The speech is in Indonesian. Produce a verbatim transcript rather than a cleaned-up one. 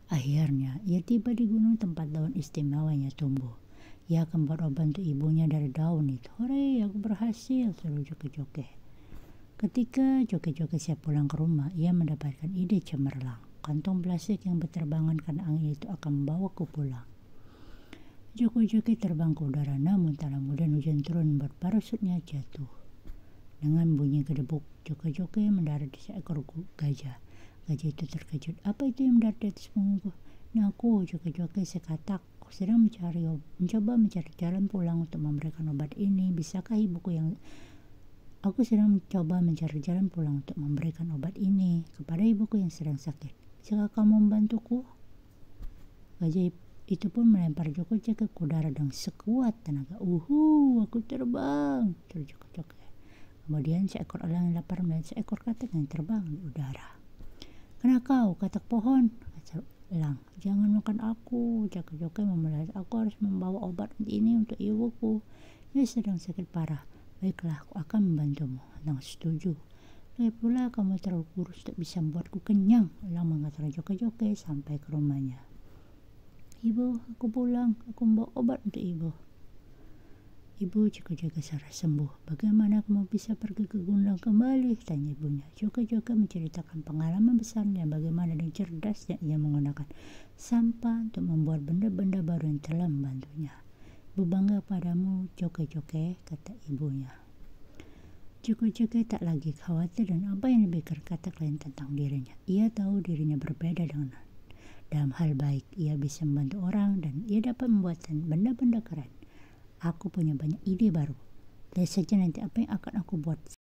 Akhirnya, ia tiba di gunung tempat daun istimewanya tumbuh. Ia akan buat obat untuk ibunya dari daun itu. Hore, aku berhasil, seru joki-joki. Ketika joki-joki siap pulang ke rumah, ia mendapatkan ide cemerlang. Kantong plastik yang berterbangan karena angin itu akan membawaku pulang. Joki-joki terbang ke udara, namun tak lama kemudian hujan turun membuat parasutnya jatuh. Dengan bunyi gedebuk, joki-joki mendarat di seekor gajah. Gajah itu terkejut. Apa itu yang mendarat di atas punggungku? Ini aku, joki-joki sekatak. Aku sedang mencari, mencoba mencari jalan pulang untuk memberikan obat ini. Bisakah ibuku yang... Aku sedang mencoba mencari jalan pulang untuk memberikan obat ini kepada ibuku yang sedang sakit. Bisakah kamu membantuku? Gajah itu pun melempar joki-joki ke udara dengan sekuat tenaga. Uhu, aku terbang, seru joki-joki. Kemudian seekor elang yang lapar melihat seekor katak yang terbang di udara. Kena kau, katak pohon, kata elang. Jangan makan aku, joki-joki memelihat aku harus membawa obat ini untuk ibuku. Dia sedang sakit parah. Baiklah, aku akan membantumu. Elang setuju. Lagi pula kamu terlalu kurus tak bisa membuatku kenyang, elang mengatakan joki-joki sampai ke rumahnya. Ibu, aku pulang. Aku membawa obat untuk ibu. Ibu joki-joki sarah sembuh. Bagaimana kamu bisa pergi ke gunung kembali? Tanya ibunya. Joki-joki menceritakan pengalaman besarnya bagaimana dengan cerdasnya ia menggunakan sampah untuk membuat benda-benda baru yang telah membantunya. Ibu bangga padamu, joki-joki, kata ibunya. Joki-joki tak lagi khawatir dan apa yang dipikir katak lain tentang dirinya. Ia tahu dirinya berbeda dengan dalam hal baik. Ia bisa membantu orang dan ia dapat membuat benda-benda keren. Aku punya banyak ide baru. Lihat saja nanti apa yang akan aku buat